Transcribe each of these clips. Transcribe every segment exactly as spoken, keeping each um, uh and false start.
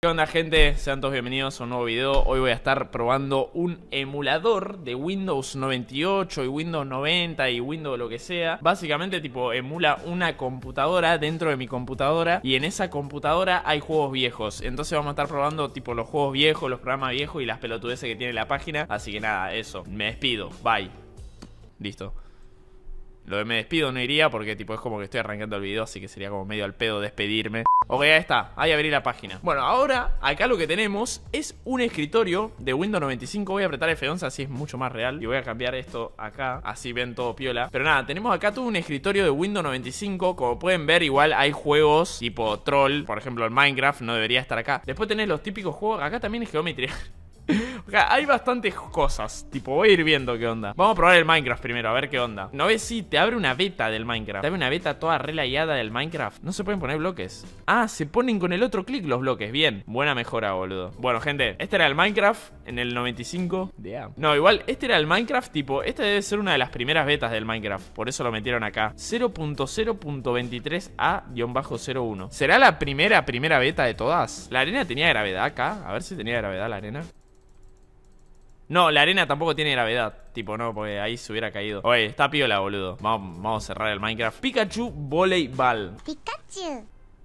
¿Qué onda, gente? Sean todos bienvenidos a un nuevo video. Hoy voy a estar probando un emulador de Windows noventa y ocho y Windows noventa y Windows lo que sea. Básicamente tipo emula una computadora dentro de mi computadora, y en esa computadora hay juegos viejos. Entonces vamos a estar probando tipo los juegos viejos, los programas viejos y las pelotudeces que tiene la página. Así que nada, eso, me despido, bye. Listo. Lo de me despido no iría porque tipo es como que estoy arrancando el video, así que sería como medio al pedo despedirme. Ok, ahí está, ahí abrí la página. Bueno, ahora acá lo que tenemos es un escritorio de Windows noventa y cinco. Voy a apretar F once, así es mucho más real. Y voy a cambiar esto acá, así ven todo piola. Pero nada, tenemos acá todo un escritorio de Windows noventa y cinco. Como pueden ver, igual hay juegos tipo Troll. Por ejemplo, el Minecraft no debería estar acá. Después tenés los típicos juegos, acá también es Geometry. Acá hay bastantes cosas, tipo voy a ir viendo qué onda. Vamos a probar el Minecraft primero, a ver qué onda. ¿No ves? Sí, te abre una beta del Minecraft. Te abre una beta toda relayada del Minecraft. No se pueden poner bloques. Ah, se ponen con el otro clic los bloques. Bien, buena mejora, boludo. Bueno, gente, este era el Minecraft en el noventa y cinco. Damn. No, igual, este era el Minecraft tipo, esta debe ser una de las primeras betas del Minecraft. Por eso lo metieron acá, cero punto cero punto veintitrés A cero uno. ¿Será la primera, primera beta de todas? La arena tenía gravedad acá. A ver si tenía gravedad la arena. No, la arena tampoco tiene gravedad. Tipo, no, porque ahí se hubiera caído. Oye, está piola, boludo. Vamos, vamos a cerrar el Minecraft. Pikachu Voleiball. Pikachu.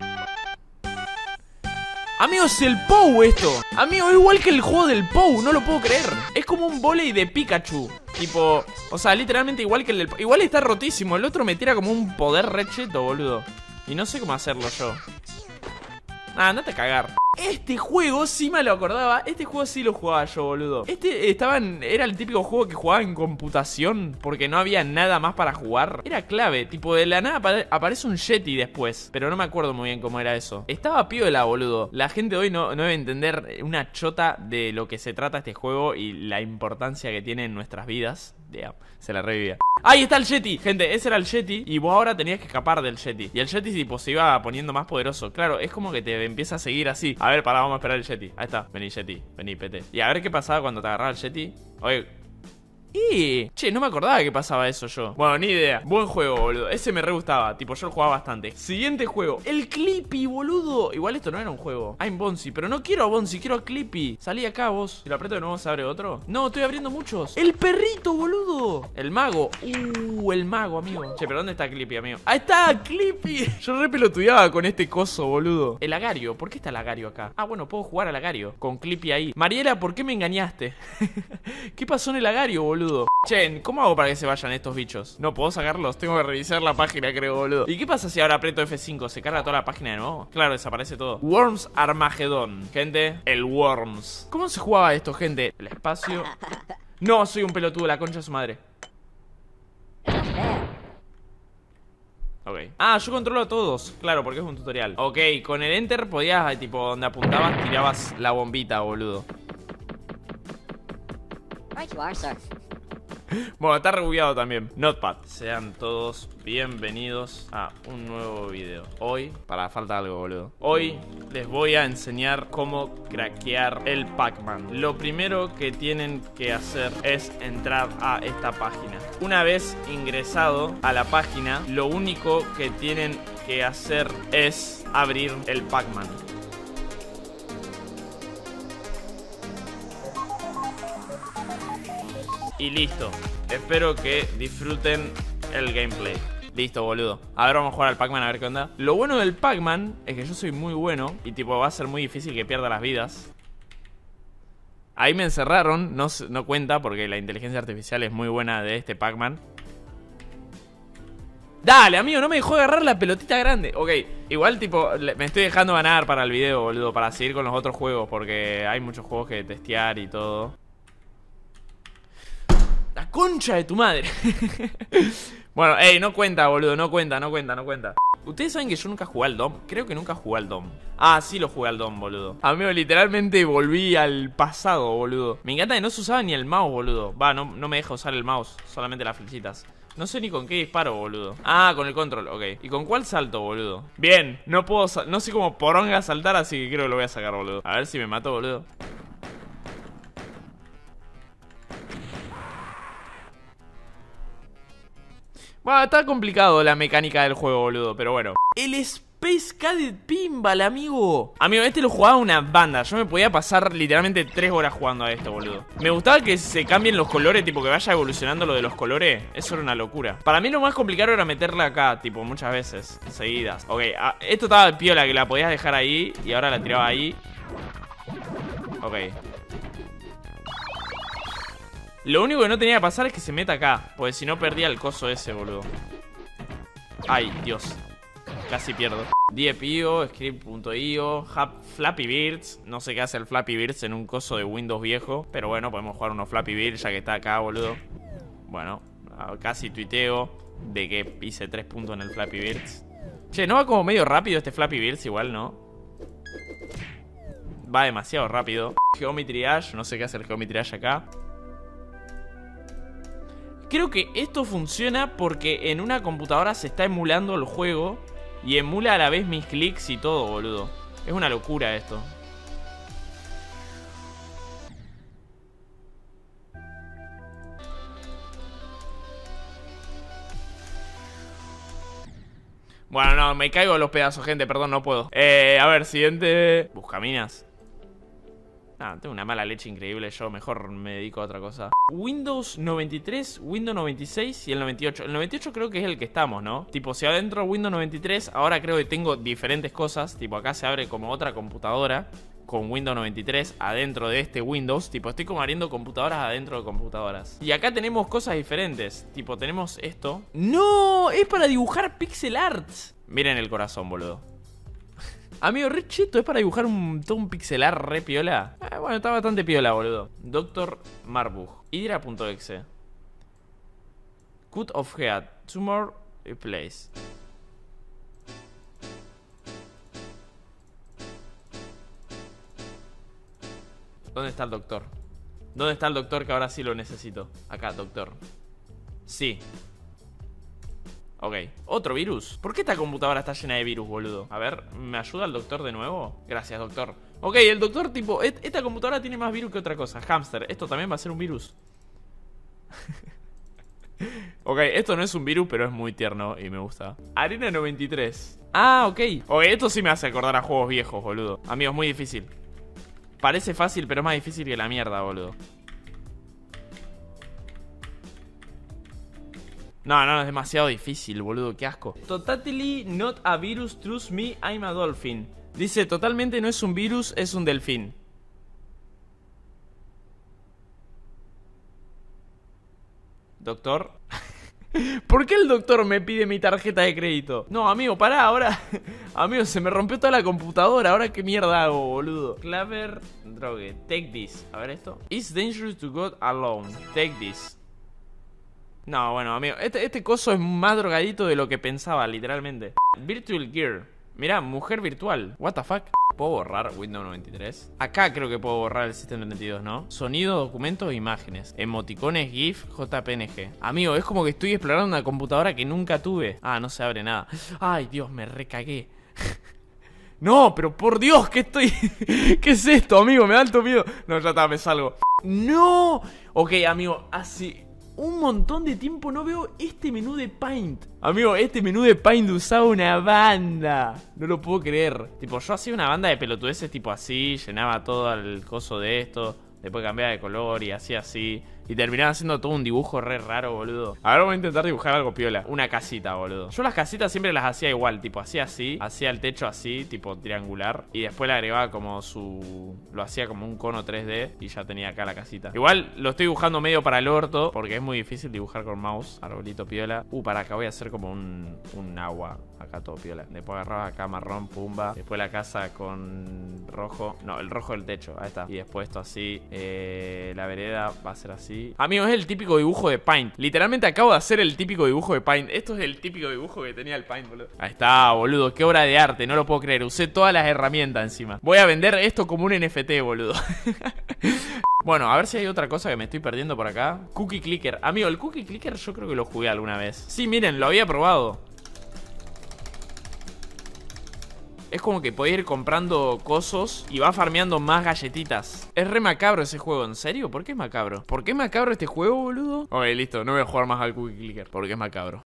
Amigo, es el P O U esto. Amigo, es igual que el juego del P O U. No lo puedo creer. Es como un volei de Pikachu. Tipo, o sea, literalmente igual que el del P O U. Igual está rotísimo. El otro me tira como un poder recheto, boludo. Y no sé cómo hacerlo yo. Ah, andate a cagar. Este juego sí me lo acordaba. Este juego sí lo jugaba yo, boludo. Este estaba en, era el típico juego que jugaba en computación porque no había nada más para jugar. Era clave, tipo de la nada apare aparece un Yeti después, pero no me acuerdo muy bien cómo era eso. Estaba piola, boludo. La gente de hoy no, no debe entender una chota de lo que se trata este juego y la importancia que tiene en nuestras vidas. Damn, se la revivía. Ahí está el Yeti, gente, ese era el Yeti. Y vos ahora tenías que escapar del Yeti. Y el Yeti tipo se iba poniendo más poderoso. Claro, es como que te empieza a seguir así. A ver, pará, vamos a esperar el Yeti. Ahí está, vení Yeti, vení pete. Y a ver qué pasaba cuando te agarraba el Yeti. Oye, y che, no me acordaba que pasaba eso yo. Bueno, ni idea. Buen juego, boludo. Ese me re gustaba. Tipo, yo lo jugaba bastante. Siguiente juego. El Clippy, boludo. Igual esto no era un juego. I'm Bonzi. Pero no quiero a Bonzi, quiero a Clippy. Salí acá vos. Si lo aprieto de nuevo, ¿se abre otro? No, estoy abriendo muchos. El perrito, boludo. El mago. Uh, el mago, amigo. Che, pero ¿dónde está Clippy, amigo? Ahí está, Clippy. Yo re pelotudeaba con este coso, boludo. El Agario. ¿Por qué está el Agario acá? Ah, bueno, puedo jugar al Agario. Con Clippy ahí. Mariela, ¿por qué me engañaste? ¿Qué pasó en el Agario, boludo? Che, ¿cómo hago para que se vayan estos bichos? No puedo sacarlos, tengo que revisar la página, creo, boludo. ¿Y qué pasa si ahora aprieto F cinco? ¿Se carga toda la página de nuevo? Claro, desaparece todo. Worms Armageddon. Gente, el Worms. ¿Cómo se jugaba esto, gente? El espacio. No, soy un pelotudo, la concha de su madre. Ok. Ah, yo controlo a todos. Claro, porque es un tutorial. Ok, con el Enter podías, tipo, donde apuntabas, tirabas la bombita, boludo. Right you are, sir. Bueno, está rebugueado también. Notepad. Sean todos bienvenidos a un nuevo video. Hoy, para falta algo, boludo. Hoy les voy a enseñar cómo craquear el Pac-Man. Lo primero que tienen que hacer es entrar a esta página. Una vez ingresado a la página, lo único que tienen que hacer es abrir el Pac-Man. Y listo. Espero que disfruten el gameplay. Listo, boludo. A ver, vamos a jugar al Pac-Man a ver qué onda. Lo bueno del Pac-Man es que yo soy muy bueno y tipo va a ser muy difícil que pierda las vidas. Ahí me encerraron, no, no cuenta porque la inteligencia artificial es muy buena de este Pac-Man. Dale, amigo, no me dejó agarrar la pelotita grande. Ok, igual tipo, me estoy dejando ganar para el video, boludo, para seguir con los otros juegos, porque hay muchos juegos que testear y todo. La concha de tu madre. Bueno, ey, no cuenta, boludo, no cuenta, no cuenta, no cuenta. Ustedes saben que yo nunca jugué al Dom. Creo que nunca jugué al Dom. Ah, sí lo jugué al Dom, boludo. Amigo, literalmente volví al pasado, boludo. Me encanta que no se usaba ni el mouse, boludo. Va, no, no me deja usar el mouse, solamente las flechitas. No sé ni con qué disparo, boludo. Ah, con el control, ok. ¿Y con cuál salto, boludo? Bien, no puedo, no sé cómo poronga saltar, así que creo que lo voy a sacar, boludo. A ver si me mato, boludo. Bueno, está complicado la mecánica del juego, boludo, pero bueno. El espacio Space Cadet Pinball, amigo. Amigo, este lo jugaba una banda. Yo me podía pasar literalmente tres horas jugando a esto, boludo. Me gustaba que se cambien los colores, tipo que vaya evolucionando lo de los colores. Eso era una locura. Para mí lo más complicado era meterla acá, tipo muchas veces, seguidas. Ok, ah, esto estaba de piola, que la podías dejar ahí y ahora la tiraba ahí. Ok. Lo único que no tenía que pasar es que se meta acá, porque si no perdía el coso ese, boludo. Ay, Dios. Casi pierdo. Diep.io, script.io, Flappy Birds. No sé qué hace el Flappy Birds en un coso de Windows viejo, pero bueno, podemos jugar unos Flappy Birds ya que está acá, boludo. Bueno, casi tuiteo de que hice tres puntos en el Flappy Birds. Che, ¿no va como medio rápido este Flappy Birds? Igual, ¿no? Va demasiado rápido. Geometry Dash, no sé qué hace el Geometry Dash acá. Creo que esto funciona porque en una computadora se está emulando el juego y emula a la vez mis clics y todo, boludo. Es una locura esto. Bueno, no, me caigo de los pedazos, gente, perdón, no puedo. Eh, a ver, siguiente. Buscaminas. Ah, tengo una mala leche increíble, yo mejor me dedico a otra cosa. Windows noventa y tres, Windows noventa y seis y el noventa y ocho. El noventa y ocho creo que es el que estamos, ¿no? Tipo, si adentro Windows noventa y tres, ahora creo que tengo diferentes cosas. Tipo, acá se abre como otra computadora con Windows noventa y tres adentro de este Windows. Tipo, estoy como abriendo computadoras adentro de computadoras. Y acá tenemos cosas diferentes. Tipo, tenemos esto. ¡No! Es para dibujar pixel art. Miren el corazón, boludo. Amigo, re cheto, es para dibujar un, todo un pixelar re piola. Eh, bueno, está bastante piola, boludo. Doctor Marbug, Hydra.exe, Cut of Head, Tumor Place. ¿Dónde está el doctor? ¿Dónde está el doctor que ahora sí lo necesito? Acá, doctor. Sí. Ok, otro virus. ¿Por qué esta computadora está llena de virus, boludo? A ver, ¿me ayuda el doctor de nuevo? Gracias, doctor. Ok, el doctor tipo, et esta computadora tiene más virus que otra cosa. Hamster, esto también va a ser un virus. Ok, esto no es un virus, pero es muy tierno y me gusta. Arena noventa y tres. Ah, ok. Ok, esto sí me hace acordar a juegos viejos, boludo. Amigos, muy difícil. Parece fácil, pero es más difícil que la mierda, boludo. No, no, es demasiado difícil, boludo, qué asco. Totally not a virus, trust me, I'm a dolphin. Dice, totalmente no es un virus, es un delfín. Doctor. ¿Por qué el doctor me pide mi tarjeta de crédito? No, amigo, pará, ahora. Amigo, se me rompió toda la computadora. Ahora qué mierda hago, boludo. Claver drogue, take this. A ver esto. It's dangerous to go alone, take this. No, bueno, amigo, este, este coso es más drogadito de lo que pensaba, literalmente. Virtual Gear. Mirá, mujer virtual. What the fuck. ¿Puedo borrar Windows noventa y tres? Acá creo que puedo borrar el System treinta y dos, ¿no? Sonido, documentos, imágenes. Emoticones, GIF, J P N G. Amigo, es como que estoy explorando una computadora que nunca tuve. Ah, no se abre nada. Ay, Dios, me recagué. No, pero por Dios, ¿qué estoy? ¿Qué es esto, amigo? Me da alto miedo. No, ya está, me salgo. ¡No! Ok, amigo, así... un montón de tiempo no veo este menú de Paint. Amigo, este menú de Paint usaba una banda. No lo puedo creer. Tipo, yo hacía una banda de pelotudeces tipo así. Llenaba todo el coso de esto. Después cambiaba de color y hacía así. Y terminaba haciendo todo un dibujo re raro, boludo. Ahora voy a intentar dibujar algo piola. Una casita, boludo. Yo las casitas siempre las hacía igual. Tipo, hacía así. Hacía el techo así, tipo triangular. Y después le agregaba como su... lo hacía como un cono tres D. Y ya tenía acá la casita. Igual lo estoy dibujando medio para el orto. Porque es muy difícil dibujar con mouse. Arbolito piola. Uh, para acá voy a hacer como un, un agua. Acá todo piola. Después agarraba acá marrón, pumba. Después la casa con rojo. No, el rojo del techo. Ahí está. Y después esto así. Eh, la vereda va a ser así. Amigo, es el típico dibujo de Paint. Literalmente acabo de hacer el típico dibujo de Paint. Esto es el típico dibujo que tenía el Paint, boludo. Ahí está, boludo, qué obra de arte. No lo puedo creer, usé todas las herramientas encima. Voy a vender esto como un N F T, boludo. Bueno, a ver si hay otra cosa que me estoy perdiendo por acá. Cookie Clicker. Amigo, el Cookie Clicker yo creo que lo jugué alguna vez. Sí, miren, lo había probado. Es como que podés ir comprando cosos y va farmeando más galletitas. Es re macabro ese juego, ¿en serio? ¿Por qué es macabro? ¿Por qué es macabro este juego, boludo? Ok, listo, no voy a jugar más al Cookie Clicker porque es macabro.